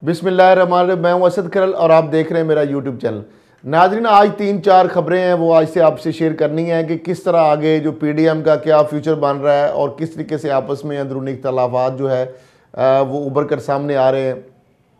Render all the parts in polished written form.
बिस्मिल्लाहिर्रहमानिर्रहीम। मैं हूं असद करल और आप देख रहे हैं मेरा यूट्यूब चैनल। नाज़रीन, आज 3-4 खबरें हैं वो आज से आपसे शेयर करनी है कि किस तरह आगे जो PDM का क्या फ्यूचर बन रहा है और किस तरीके से आपस में अंदरूनी इख्तलाफात जो है वो उभर कर सामने आ रहे हैं।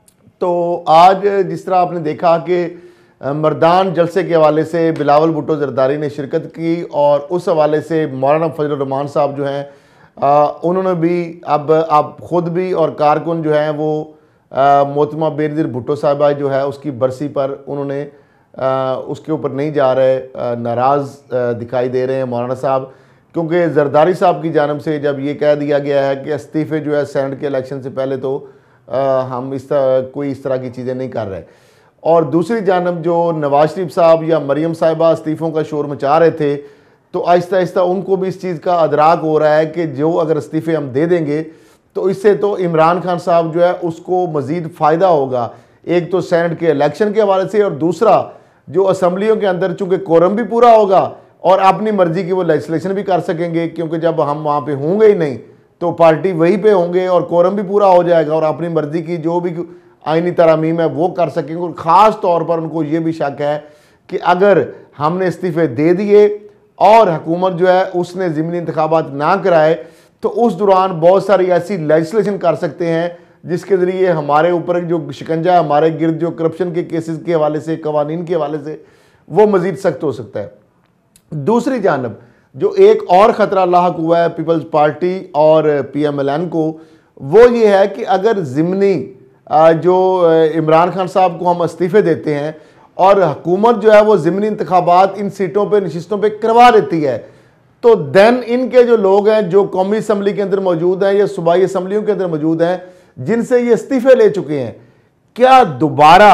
तो आज जिस तरह आपने देखा कि मर्दान जलसे के हवाले से बिलावल भुट्टो जरदारी ने शिरकत की और उस हवाले से मौलाना फजल रहमान साहब जो हैं उन्होंने भी अब ख़ुद भी और कारकुन जो हैं वो मोहतरमा बेनज़ीर भुट्टो साहबा जो है उसकी बरसी पर उन्होंने उसके ऊपर नहीं जा रहे, नाराज़ दिखाई दे रहे हैं मौलाना साहब, क्योंकि जरदारी साहब की जानब से जब ये कह दिया गया है कि इस्तीफ़े जो है सेनेट के इलेक्शन से पहले तो हम इस तरह की चीज़ें नहीं कर रहे। और दूसरी जानब जो नवाज शरीफ साहब या मरियम साहिबा इस्तीफ़ों का शोर मचा रहे थे, तो आहिस्ता आहिस्ता उनको भी इस चीज़ का अदराक हो रहा है कि जो अगर इस्तीफ़े हम दे देंगे तो इससे तो इमरान खान साहब जो है उसको मज़ीद फ़ायदा होगा, एक तो सेनेट के इलेक्शन के हवाले से और दूसरा जो असम्बलियों के अंदर चूँकि कोरम भी पूरा होगा और अपनी मर्ज़ी की वो लेजिस्लेशन भी कर सकेंगे, क्योंकि जब हम वहाँ पे होंगे ही नहीं तो पार्टी वहीं पे होंगे और कोरम भी पूरा हो जाएगा और अपनी मर्ज़ी की जो भी आइनी तरामीम है वो कर सकेंगे। और ख़ास तौर पर उनको ये भी शक है कि अगर हमने इस्तीफ़े दे दिए और हुकूमत जो है उसने ज़िमनी इंतखाबात ना कराए तो उस दौरान बहुत सारी ऐसी लेजिस्लेशन कर सकते हैं जिसके ज़रिए हमारे ऊपर जो शिकंजा है, हमारे गिर्द जो करप्शन के केसेस के हवाले से, कवानीन के हवाले से, वो मज़ीद सख्त हो सकता है। दूसरी जानब जो एक और ख़तरा लाहक हुआ है पीपल्स पार्टी और PMLN को, वो ये है कि अगर ज़िमनी जो इमरान खान साहब को हम इस्तीफ़े देते हैं और हुकूमत जो है वो ज़िमनी इंतखाबात इन सीटों पर, नशिस्तों पर करवा देती है, तो देन इनके जो लोग हैं जो कौमी असम्बली के अंदर मौजूद हैं या सूबाई असम्बलियों के अंदर मौजूद हैं जिनसे ये इस्तीफ़े ले चुके हैं, क्या दोबारा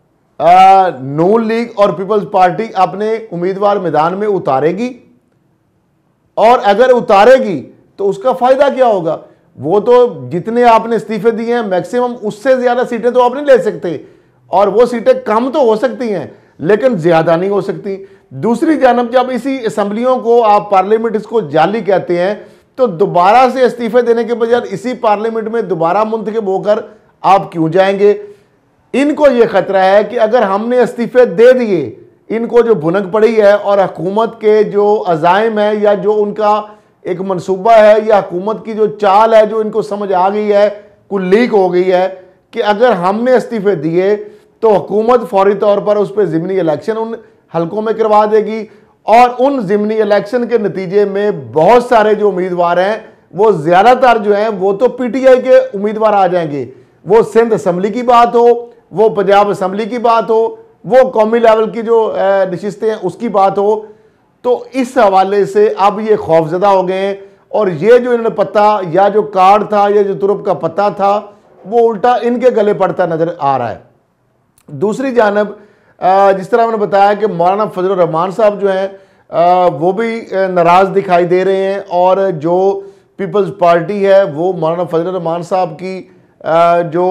नून लीग और पीपल्स पार्टी अपने उम्मीदवार मैदान में उतारेगी? और अगर उतारेगी तो उसका फ़ायदा क्या होगा? वो तो जितने आपने इस्तीफ़े दिए हैं मैक्सिमम उससे ज़्यादा सीटें तो आप नहीं ले सकते, और वो सीटें कम तो हो सकती हैं लेकिन ज़्यादा नहीं हो सकती। दूसरी जानब जब इसी असम्बलियों को आप पार्लियामेंट इसको जाली कहते हैं तो दोबारा से इस्तीफ़े देने के बजाय इसी पार्लियामेंट में दोबारा मुंतखब होकर आप क्यों जाएंगे? इनको ये ख़तरा है कि अगर हमने इस्तीफ़े दे दिए, इनको जो भुनक पड़ी है और हुकूमत के जो अज़ाइम है या जो उनका एक मनसूबा है या हुकूमत की जो चाल है जो इनको समझ आ गई है, कुछ लीक हो गई है कि अगर हमने इस्तीफ़े दिए तो हुकूमत फौरी तौर पर उस पर ज़िमनी इलेक्शन उन हलकों में करवा देगी और उन ज़िमनी इलेक्शन के नतीजे में बहुत सारे जो उम्मीदवार हैं वो ज़्यादातर जो हैं वो तो PTI के उम्मीदवार आ जाएंगे। वो सिंध असम्बली की बात हो, वो पंजाब असम्बली की बात हो, वो कौमी लेवल की जो नशिस्तें हैं उसकी बात हो। तो इस हवाले से अब ये खौफजदा हो गए हैं और ये जो इन्होंने पत्ता या जो कार्ड था या जो तुरुप का पत्ता था वो उल्टा इनके गले पड़ता नज़र आ रहा है। दूसरी जानब जिस तरह मैंने बताया कि मौलाना फजल रहमान साहब जो हैं वो भी नाराज़ दिखाई दे रहे हैं और जो पीपल्स पार्टी है वो मौलाना फजल रहमान साहब की जो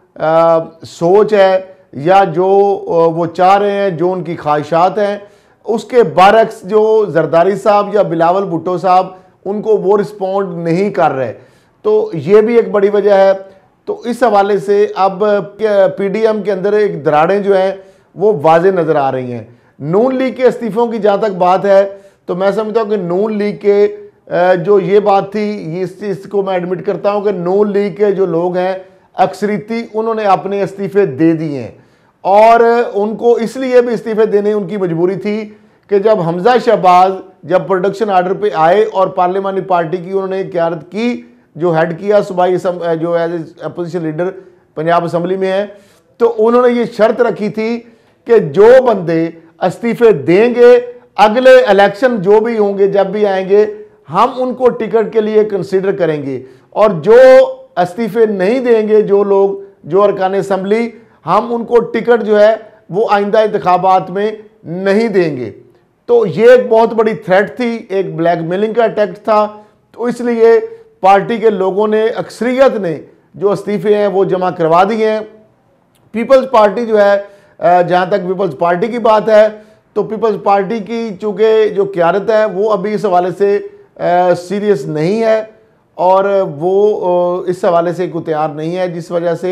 सोच है या जो वो चाह रहे हैं, जो उनकी ख्वाहिशात हैं, उसके बरअक्स जो जरदारी साहब या बिलावल भुट्टो साहब उनको वो रिस्पॉन्ड नहीं कर रहे, तो ये भी एक बड़ी वजह है। तो इस हवाले से अब PDM के अंदर एक दरारें जो हैं वो वाज़े नज़र आ रही हैं। नून लीग के इस्तीफ़ों की जहाँ तक बात है तो मैं समझता हूँ कि नून लीग के जो ये बात थी, इसको मैं एडमिट करता हूँ कि नून लीग के जो लोग हैं अक्सरीती उन्होंने अपने इस्तीफ़े दे दिए हैं और उनको इसलिए भी इस्तीफ़े देने उनकी मजबूरी थी कि जब हमजा शहबाज जब प्रोडक्शन आर्डर पे आए और पार्लियामानी पार्टी की उन्होंने क़यादत की, जो हेड किया सूबाई जो as opposition leader Punjab assembly में है, तो उन्होंने ये शर्त रखी थी कि जो बंदे इस्तीफ़े देंगे अगले इलेक्शन जो भी होंगे जब भी आएंगे हम उनको टिकट के लिए कंसीडर करेंगे, और जो इस्तीफ़े नहीं देंगे जो लोग जो अरकान असम्बली, हम उनको टिकट जो है वो आइंदा इंतखाबात में नहीं देंगे। तो ये एक बहुत बड़ी थ्रेट थी, एक ब्लैकमेलिंग का अटैक था। तो इसलिए पार्टी के लोगों ने, अक्सरियत ने जो इस्तीफ़े हैं वो जमा करवा दिए हैं। पीपल्स पार्टी जो है, जहाँ तक पीपल्स पार्टी की बात है तो पीपल्स पार्टी की चूँकि जो क़यादत है वो अभी इस हवाले से सीरियस नहीं है और वो इस हवाले से कोई तैयार नहीं है, जिस वजह से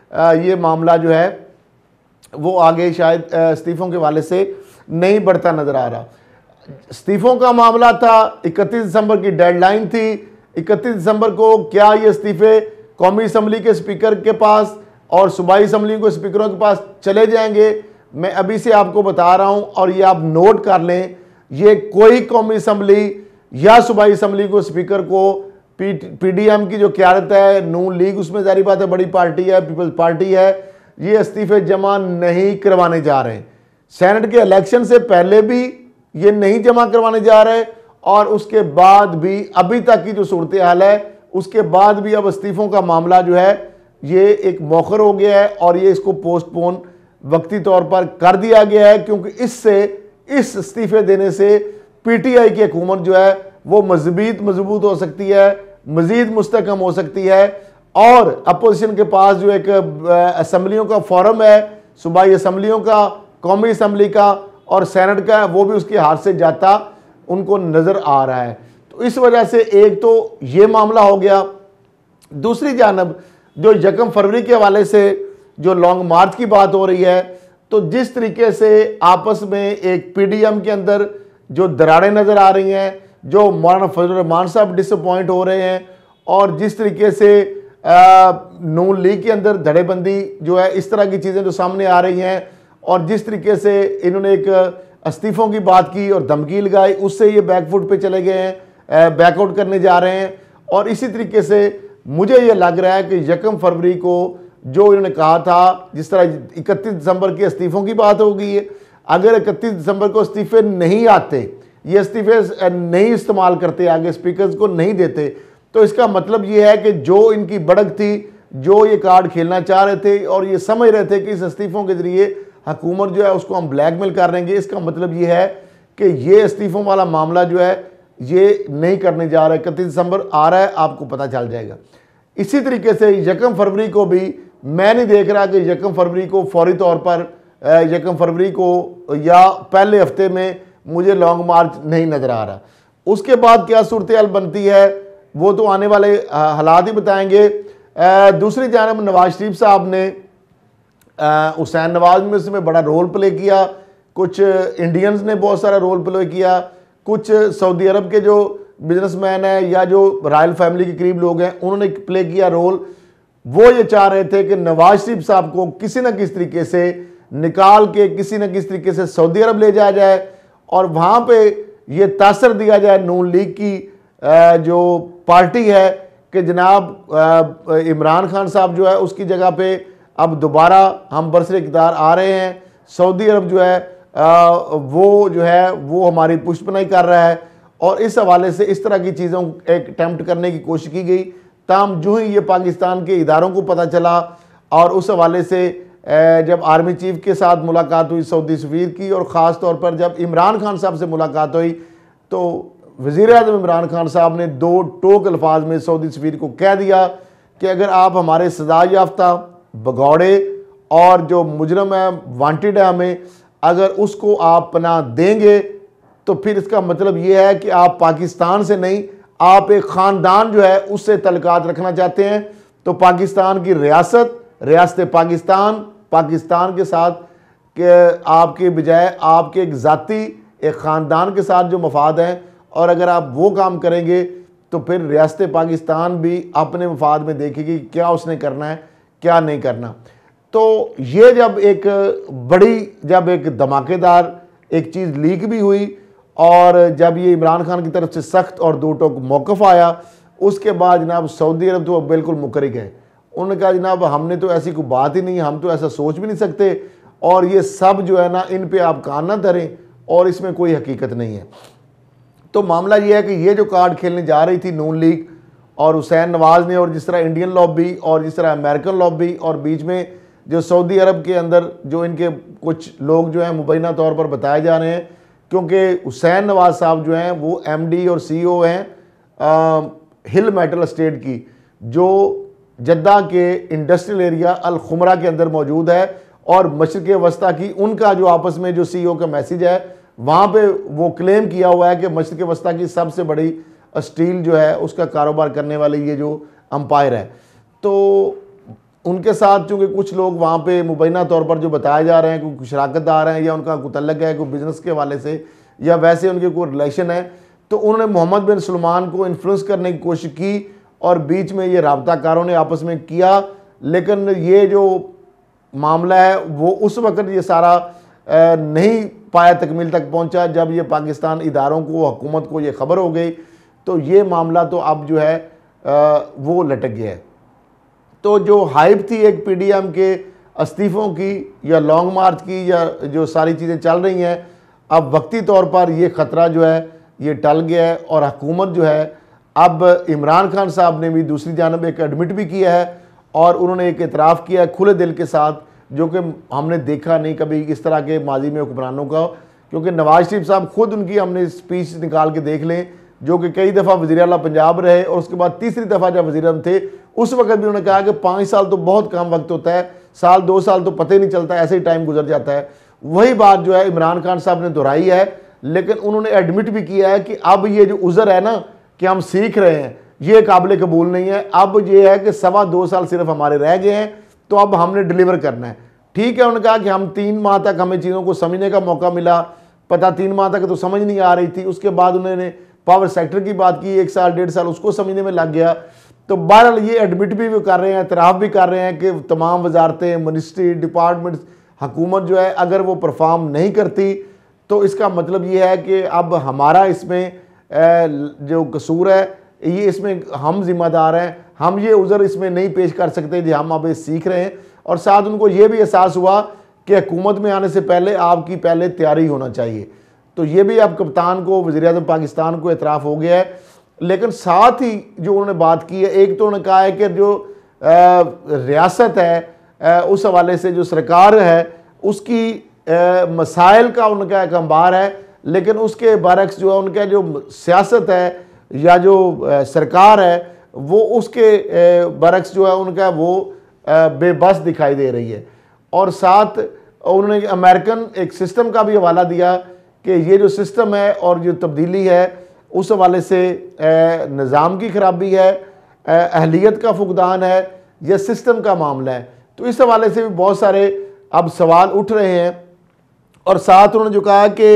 ये मामला जो है वो आगे शायद इस्तीफ़ों के वाले से नहीं बढ़ता नज़र आ रहा। इस्तीफ़ों का मामला था, 31 दिसंबर की डेडलाइन थी। 31 दिसंबर को क्या ये इस्तीफ़े कौमी असम्बली के स्पीकर के पास और सूबाई असम्बली के स्पीकरों के पास चले जाएंगे? मैं अभी से आपको बता रहा हूं और ये आप नोट कर लें, ये कोई कौमी असम्बली या सूबाई असम्बली को स्पीकर को पीडीएम की जो क्यादत है, नून लीग उसमें जारी बात है बड़ी पार्टी है, पीपल्स पार्टी है, ये इस्तीफे जमा नहीं करवाने जा रहे। सेनेट के इलेक्शन से पहले भी ये नहीं जमा करवाने जा रहे और उसके बाद भी अभी तक की जो सूरत हाल है उसके बाद भी अब इस्तीफों का मामला जो है ये एक मौखर हो गया है और ये इसको पोस्टपोन वक्ती तौर पर कर दिया गया है, क्योंकि इससे इस इस्तीफे देने से पीटीआई की हुकूमत जो है वो मजबूत हो सकती है, मजीद मुस्तकम हो सकती है और अपोजिशन के पास जो एक असम्बलियों का फोरम है, सूबाई असम्बलियों का, कौमी असम्बली का और सेनेट का, वो भी उसके हाथ से जाता उनको नज़र आ रहा है। तो इस वजह से एक तो ये मामला हो गया। दूसरी जानब जो 1 फरवरी के हवाले से जो लॉन्ग मार्च की बात हो रही है, तो जिस तरीके से आपस में एक पीडीएम के अंदर जो दरारें नज़र आ रही हैं, जो मौलाना फजल रहमान साहब डिसअपॉइंट हो रहे हैं और जिस तरीके से नून लीग के अंदर धड़ेबंदी जो है, इस तरह की चीज़ें जो सामने आ रही हैं और जिस तरीके से इन्होंने एक इस्तीफ़ों की बात की और धमकी लगाई, उससे ये बैकफुट पे चले गए हैं, बैकआउट करने जा रहे हैं। और इसी तरीके से मुझे ये लग रहा है कि 1 फरवरी को जो इन्होंने कहा था, जिस तरह 31 दिसंबर के इस्तीफ़ों की बात हो गई है, अगर 31 दिसंबर को इस्तीफ़े नहीं आते, ये इस्तीफ़े नहीं इस्तेमाल करते, आगे स्पीकर्स को नहीं देते, तो इसका मतलब ये है कि जो इनकी बढ़त थी, जो ये कार्ड खेलना चाह रहे थे और ये समझ रहे थे कि इस इस्तीफ़ों के ज़रिए हुकूमत जो है उसको हम ब्लैकमेल कर देंगे, इसका मतलब ये है कि ये इस्तीफ़ों वाला मामला जो है ये नहीं करने जा रहा है। 31 दिसंबर आ रहा है, आपको पता चल जाएगा। इसी तरीके से 1 फरवरी को भी मैं नहीं देख रहा कि 1 फरवरी को फौरी तौर पर 1 फरवरी को या पहले हफ्ते में मुझे लॉन्ग मार्च नहीं नज़र आ रहा। उसके बाद क्या सूरत हाल बनती है वो तो आने वाले हालात ही बताएंगे। दूसरी जानब नवाज शरीफ साहब ने हुसैन नवाज में उसमें बड़ा रोल प्ले किया, कुछ इंडियंस ने बहुत सारा रोल प्ले किया, कुछ सऊदी अरब के जो बिजनेसमैन हैं या जो रॉयल फैमिली के करीब लोग हैं उन्होंने प्ले किया रोल। वो ये चाह रहे थे कि नवाज शरीफ साहब को किसी न किसी तरीके से निकाल के किसी न किसी तरीके से सऊदी अरब ले जाया जाए और वहाँ पे ये तासर दिया जाए नून लीग की जो पार्टी है कि जनाब इमरान खान साहब जो है उसकी जगह पे अब दोबारा हम बरसर इक़्तिदार आ रहे हैं, सऊदी अरब जो है वो जो है वो हमारी पुष्टपनाही कर रहा है। और इस हवाले से इस तरह की चीज़ों एक अटैम्प्ट करने की कोशिश की गई। ताम जो ही ये पाकिस्तान के इदारों को पता चला और उस हवाले से जब आर्मी चीफ के साथ मुलाकात हुई सऊदी सफीर की, और ख़ास तौर पर जब इमरान खान साहब से मुलाकात हुई तो वज़ीराअज़म इमरान खान साहब ने दो टोक अल्फाज में सऊदी सफीर को कह दिया कि अगर आप हमारे सजा याफ्ता भगौड़े और जो मुजरम है वांटेड है हमें, अगर उसको आप पनाह देंगे तो फिर इसका मतलब ये है कि आप पाकिस्तान से नहीं, आप एक ख़ानदान जो है उससे तल्लुकात रखना चाहते हैं। तो पाकिस्तान की रियासत पाकिस्तान के साथ के आपके बजाय आपके एक ज़ाती एक ख़ानदान के साथ जो मफाद हैं, और अगर आप वो काम करेंगे तो फिर रियासत पाकिस्तान भी अपने मफाद में देखेगी क्या उसने करना है क्या नहीं करना। तो ये जब एक धमाकेदार एक चीज़ लीक भी हुई और जब ये इमरान खान की तरफ से सख्त और दो टोक मौक़िफ़ आया, उसके बाद जनाब सऊदी अरब तो बिल्कुल मुकर गए। उन्होंने कहा जनाब हमने तो ऐसी कोई बात ही नहीं, हम तो ऐसा सोच भी नहीं सकते, और ये सब जो है ना इन पे आप कान ना धरें और इसमें कोई हकीकत नहीं है। तो मामला ये है कि ये जो कार्ड खेलने जा रही थी नून लीग और हुसैन नवाज ने, और जिस तरह इंडियन लॉबी और जिस तरह अमेरिकन लॉबी, और बीच में जो सऊदी अरब के अंदर जो इनके कुछ लोग जो हैं मुबैना तौर पर बताए जा रहे हैं, क्योंकि हुसैन नवाज साहब जो हैं वो एमडी और सीईओ हैं हिल मेटल एस्टेट की, जो जद्दा के इंडस्ट्रियल एरिया अल खुमरा के अंदर मौजूद है, और मशरिक़ वस्ता की उनका जो आपस में जो सीईओ का मैसेज है वहाँ पे वो क्लेम किया हुआ है कि मशरिक़ वस्ता की सबसे बड़ी स्टील जो है उसका कारोबार करने वाले ये जो अंपायर है। तो उनके साथ चूँकि कुछ लोग वहाँ पे मुबैना तौर पर जो बताए जा रहे हैं, कोई शराकतदार हैं या उनका कोई तल्लक है कोई बिज़नेस के हवाले से या वैसे उनके कोई रिलेशन है, तो उन्होंने मोहम्मद बिन सलमान को इन्फ्लुएंस करने की कोशिश की और बीच में ये राबताकारों ने आपस में किया। लेकिन ये जो मामला है वो उस वक्त ये सारा नहीं पाया तकमील तक पहुंचा जब ये पाकिस्तान इदारों को, हुकूमत को ये खबर हो गई, तो ये मामला तो अब जो है वो लटक गया है। तो जो हाइप थी एक PDM के इस्तीफ़ों की या लॉन्ग मार्च की या जो सारी चीज़ें चल रही हैं, अब वक्ती तौर पर ये ख़तरा जो है ये टल गया है और हुकूमत जो है अब इमरान खान साहब ने भी दूसरी जानब एक एडमिट भी किया है और उन्होंने एक इतराफ़ किया है खुले दिल के साथ, जो कि हमने देखा नहीं कभी इस तरह के माजी में हुक्मरानों का। क्योंकि नवाज शरीफ साहब खुद उनकी हमने स्पीच निकाल के देख लें, जो कि कई दफ़ा वज़ीर आला पंजाब रहे और उसके बाद तीसरी दफ़ा जब वज़ीर आज़म थे उस वक्त भी उन्होंने कहा कि 5 साल तो बहुत कम वक्त होता है, साल 2 साल तो पता ही नहीं चलता, ऐसे ही टाइम गुजर जाता है। वही बात जो है इमरान खान साहब ने दोहराई है, लेकिन उन्होंने एडमिट भी किया है कि अब ये जो उज़र है ना कि हम सीख रहे हैं, ये काबिल कबूल नहीं है। अब ये है कि 2.25 साल सिर्फ हमारे रह गए हैं, तो अब हमने डिलीवर करना है। ठीक है, उन्होंने कहा कि हम 3 माह तक हमें चीज़ों को समझने का मौका मिला, पता 3 माह तक तो समझ नहीं आ रही थी। उसके बाद उन्होंने पावर सेक्टर की बात की, 1 साल 1.5 साल उसको समझने में लग गया। तो बहरहाल ये एडमिट भी वो कर रहे हैं, इतराफ़ भी कर रहे हैं कि तमाम वजारतें, मिनिस्ट्री, डिपार्टमेंट्स, हुकूमत जो है अगर वो परफॉर्म नहीं करती तो इसका मतलब ये है कि अब हमारा इसमें जो कसूर है ये इसमें हम ज़िम्मेदार हैं, हम ये उज़र इसमें नहीं पेश कर सकते जी हम अब ये सीख रहे हैं। और साथ उनको ये भी एहसास हुआ कि हुकूमत में आने से पहले आपकी पहले तैयारी होना चाहिए। तो ये भी अब कप्तान को, वज़ीर-ए-आज़म पाकिस्तान को इतराफ़ हो गया है। लेकिन साथ ही जो उन्होंने बात की है, एक तो उन्होंने कहा है कि जो रियासत है उस हवाले से जो सरकार है उसकी मसाइल का उनका एक अंबार है, लेकिन उसके बरक्स जो है उनका जो सियासत है या जो सरकार है वो उसके बरक्स जो है उनका वो बेबस दिखाई दे रही है। और साथ उन्होंने अमेरिकन एक सिस्टम का भी हवाला दिया कि ये जो सिस्टम है और जो तब्दीली है उस हवाले से निज़ाम की ख़राबी है, अहलियत का फुकदान है या सिस्टम का मामला है। तो इस हवाले से भी बहुत सारे अब सवाल उठ रहे हैं। और साथ उन्होंने जो कहा कि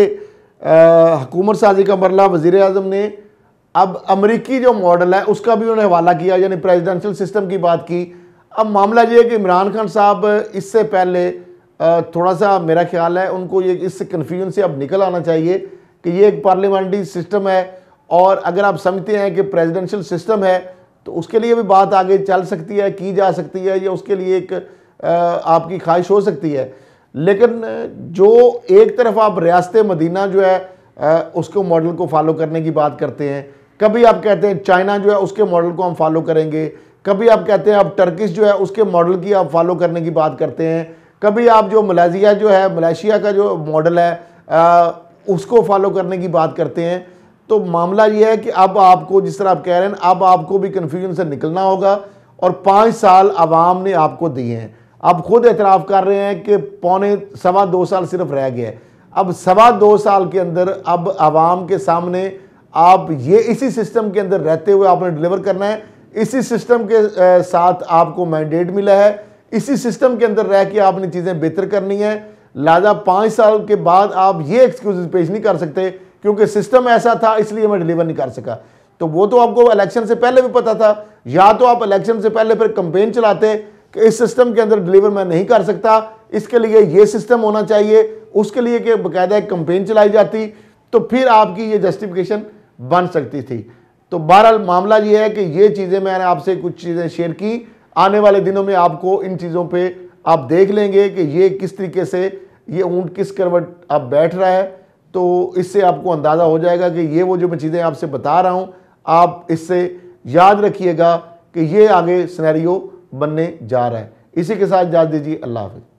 हुकूमत साजी का मरला वज़ीर-ए-आज़म ने अब अमरीकी जो मॉडल है उसका भी उन्होंने हवाला किया, यानी प्रेसिडेंशियल सिस्टम की बात की। अब मामला ये है कि इमरान खान साहब इससे पहले थोड़ा सा मेरा ख्याल है उनको ये इस कन्फ्यूजन से अब निकल आना चाहिए कि ये एक पार्लियामेंट्री सिस्टम है और अगर आप समझते हैं कि प्रेसिडेंशियल सिस्टम है तो उसके लिए भी बात आगे चल सकती है, की जा सकती है, या उसके लिए एक आपकी ख्वाहिश हो सकती है। लेकिन जो एक तरफ आप रियासत मदीना जो है उसको मॉडल को फॉलो करने की बात करते हैं, कभी आप कहते हैं चाइना जो है उसके मॉडल को हम फॉलो करेंगे, कभी आप कहते हैं आप टर्किश जो है उसके मॉडल की आप फॉलो करने की बात करते हैं, कभी आप जो मलेशिया जो है, मलेशिया का जो मॉडल है उसको फॉलो करने की बात करते हैं। तो मामला ये है कि अब आपको, जिस तरह आप कह रहे हैं, अब आपको भी कन्फ्यूजन से निकलना होगा। और 5 साल आवाम ने आपको दिए हैं, आप खुद एतराफ़ कर रहे हैं कि 2.25 साल सिर्फ रह गया है। अब 2.25 साल के अंदर अब आवाम के सामने आप ये इसी सिस्टम के अंदर रहते हुए आपने डिलीवर करना है। इसी सिस्टम के साथ आपको मैंडेट मिला है, इसी सिस्टम के अंदर रह के आपने चीज़ें बेहतर करनी है। लिहाजा 5 साल के बाद आप ये एक्सक्यूज़ पेश नहीं कर सकते क्योंकि सिस्टम ऐसा था इसलिए मैं डिलीवर नहीं कर सका। तो वो तो आपको इलेक्शन से पहले भी पता था, या तो आप इलेक्शन से पहले फिर कंपेन चलाते कि इस सिस्टम के अंदर डिलीवर मैं नहीं कर सकता, इसके लिए ये सिस्टम होना चाहिए, उसके लिए कि बाकायदा एक कंपेन चलाई जाती, तो फिर आपकी ये जस्टिफिकेशन बन सकती थी। तो बहरहाल मामला ये है कि ये चीज़ें मैंने आपसे कुछ चीज़ें शेयर की। आने वाले दिनों में आपको इन चीज़ों पे आप देख लेंगे कि ये किस तरीके से ये ऊँट किस करवट अब बैठ रहा है। तो इससे आपको अंदाज़ा हो जाएगा कि ये वो जो मैं चीज़ें आपसे बता रहा हूँ, आप इससे याद रखिएगा कि ये आगे सिनेरियो बनने जा रहा है। इसी के साथ इजाज़त दीजिए। अल्लाह हाफ़िज़।